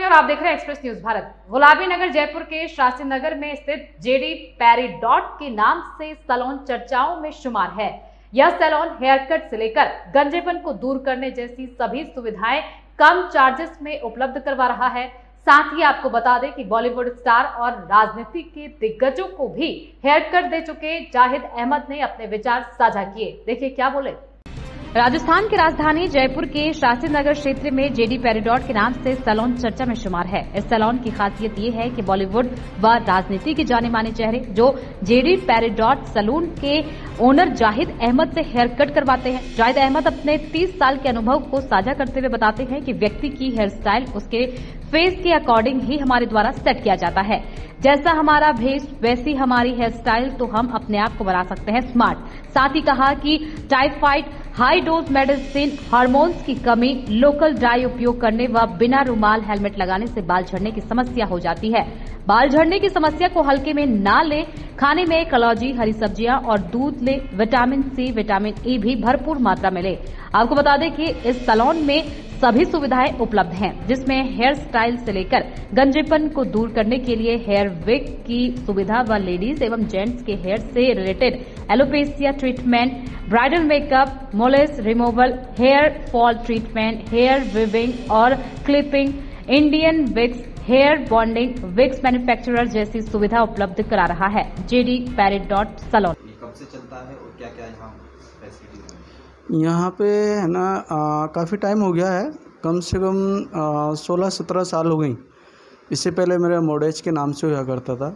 और आप देख रहे हैं एक्सप्रेस न्यूज भारत। गुलाबी नगर जयपुर के शास्त्री नगर में स्थित जेडी पेरिडॉट के नाम से सैलून चर्चाओं में शुमार है। यह सैलून हेयर कट से लेकर गंजेपन को दूर करने जैसी सभी सुविधाएं कम चार्जेस में उपलब्ध करवा रहा है। साथ ही आपको बता दें कि बॉलीवुड स्टार और राजनीति के दिग्गजों को भी हेयर कट दे चुके जाहिद अहमद ने अपने विचार साझा किए। देखिए क्या बोले। राजस्थान की राजधानी जयपुर के शास्त्री नगर क्षेत्र में जेडी पेरिडॉट के नाम से सैलून चर्चा में शुमार है। इस सैलून की खासियत ये है कि बॉलीवुड व राजनीति के जाने माने चेहरे जो जेडी पेरिडॉट सैलून के ओनर जाहिद अहमद से हेयर कट करवाते हैं। जाहिद अहमद अपने 30 साल के अनुभव को साझा करते हुए बताते हैं कि व्यक्ति की हेयर स्टाइल उसके फेस के अकॉर्डिंग ही हमारे द्वारा सेट किया जाता है। जैसा हमारा भेष वैसी हमारी हेयर स्टाइल, तो हम अपने आप को बना सकते हैं स्मार्ट। साथ ही कहा कि typhoid, high dose medicine, hormones की कमी, लोकल डाई उपयोग करने व बिना रुमाल हेलमेट लगाने से बाल झड़ने की समस्या हो जाती है। बाल झड़ने की समस्या को हल्के में ना ले, खाने में कलौजी, हरी सब्जियां और दूध ले, विटामिन सी, विटामिन ई भी भरपूर मात्रा में ले। आपको बता दें कि इस सैलून में सभी सुविधाएं उपलब्ध हैं, जिसमें हेयर स्टाइल से लेकर गंजेपन को दूर करने के लिए हेयर विग की सुविधा व लेडीज एवं जेंट्स के हेयर से related alopecia treatment, bridal makeup, moles removal, hair fall treatment, hair weaving और clipping, Indian wigs, hair bonding, wigs manufacturer जैसी सुविधा उपलब्ध करा रहा है जेडी पेरिडॉट सैलून। कब से चलता है और क्या क्या यहाँ फैसिलिटीज है? यहाँ पे है ना काफ़ी टाइम हो गया है, कम से कम 16-17 साल हो गई। इससे पहले मेरा मोडेज के नाम से हुआ करता था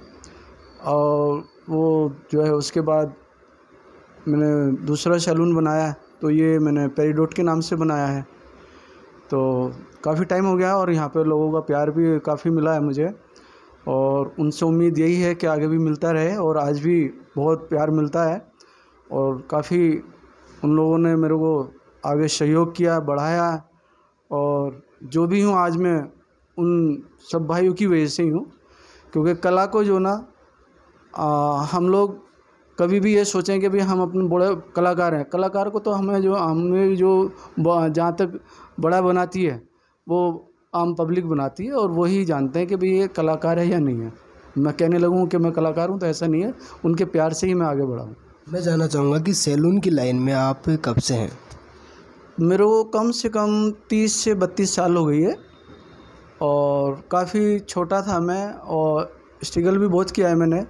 और वो जो है उसके बाद मैंने दूसरा सैलून बनाया, तो ये मैंने पेरिडॉट के नाम से बनाया है। तो काफ़ी टाइम हो गया और यहाँ पे लोगों का प्यार भी काफ़ी मिला है मुझे और उनसे उम्मीद यही है कि आगे भी मिलता रहे और आज भी बहुत प्यार मिलता है और काफ़ी उन लोगों ने मेरे को आगे सहयोग किया, बढ़ाया और जो भी हूँ आज मैं उन सब भाइयों की वजह से ही हूँ। क्योंकि कला को जो ना हम लोग कभी भी ये सोचें कि भाई हम अपने बड़े कलाकार हैं, कलाकार को तो हमें जो जहाँ तक बड़ा बनाती है वो आम पब्लिक बनाती है और वही जानते हैं कि भाई ये कलाकार है या नहीं है। मैं कहने लगूँ कि मैं कलाकार हूँ तो ऐसा नहीं है, उनके प्यार से ही मैं आगे बढ़ा हूँ। मैं जानना चाहूँगा कि सैलून की लाइन में आप कब से हैं? मेरे को कम से कम 30 से 32 साल हो गई है और काफ़ी छोटा था मैं और स्ट्रगल भी बहुत किया है मैंने।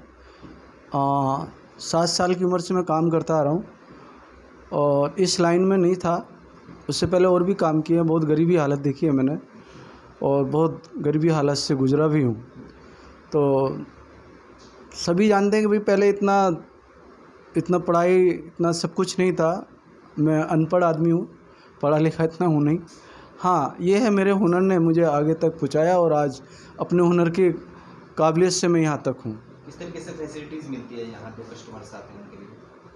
7 साल की उम्र से मैं काम करता आ रहा हूँ और इस लाइन में नहीं था, उससे पहले और भी काम किए हैं। बहुत गरीबी हालत देखी है मैंने और बहुत गरीबी हालत से गुजरा भी हूँ। तो सभी जानते हैं कि भाई पहले इतना पढ़ाई, इतना सब कुछ नहीं था। मैं अनपढ़ आदमी हूँ, पढ़ा लिखा इतना हूँ नहीं। हाँ, ये है मेरे हुनर ने मुझे आगे तक पहुँचाया और आज अपने हुनर की काबिलियत से मैं यहाँ तक हूँ। किस तरीके से फैसिलिटीज़ मिलती है यहाँ पे कस्टमर्स आते हैं उनके लिए?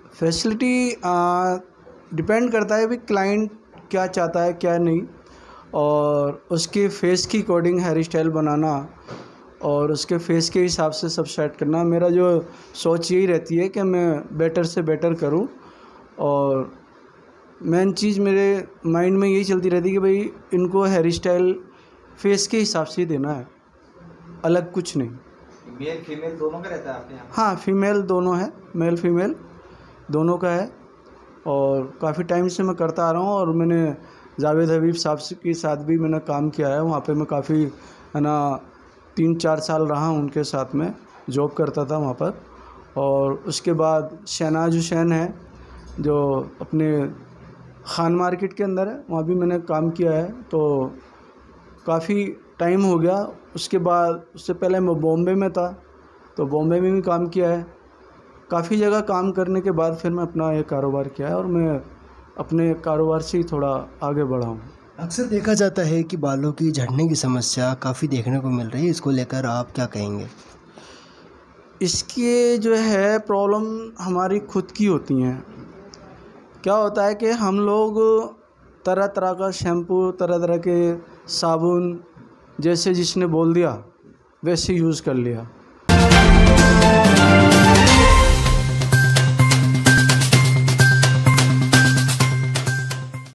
फैसिलिटी डिपेंड करता है भी क्लाइंट क्या चाहता है क्या नहीं और उसके फेस की अकॉर्डिंग हेयर स्टाइल बनाना और उसके फेस के हिसाब से सब सेट करना। मेरा जो सोच यही रहती है कि मैं बेटर से बेटर करूं और मेन चीज़ मेरे माइंड में यही चलती रहती है कि भाई इनको हेयर स्टाइल फेस के हिसाब से ही देना है, अलग कुछ नहीं। मेल फीमेल दोनों का रहता है आपके यहाँ? हाँ, फीमेल दोनों है, मेल फीमेल दोनों का है और काफ़ी टाइम से मैं करता आ रहा हूँ और मैंने जावेद हबीब साहब के साथ भी मैंने काम किया है। वहाँ पे मैं काफ़ी है ना 3-4 साल रहा हूँ उनके साथ में, जॉब करता था वहाँ पर। और उसके बाद शहनाज हुसैन है जो अपने खान मार्केट के अंदर है, वहाँ भी मैंने काम किया है। तो काफ़ी टाइम हो गया। उसके बाद उससे पहले मैं बॉम्बे में था, तो बॉम्बे में भी काम किया है। काफ़ी जगह काम करने के बाद फिर मैं अपना ये कारोबार किया है और मैं अपने कारोबार से ही थोड़ा आगे बढ़ा हूँ। अक्सर देखा जाता है कि बालों की झड़ने की समस्या काफ़ी देखने को मिल रही है, इसको लेकर आप क्या कहेंगे? इसकी जो है प्रॉब्लम हमारी खुद की होती हैं। क्या होता है कि हम लोग तरह तरह का शैम्पू, तरह तरह के साबुन जैसे जिसने बोल दिया वैसे यूज़ कर लिया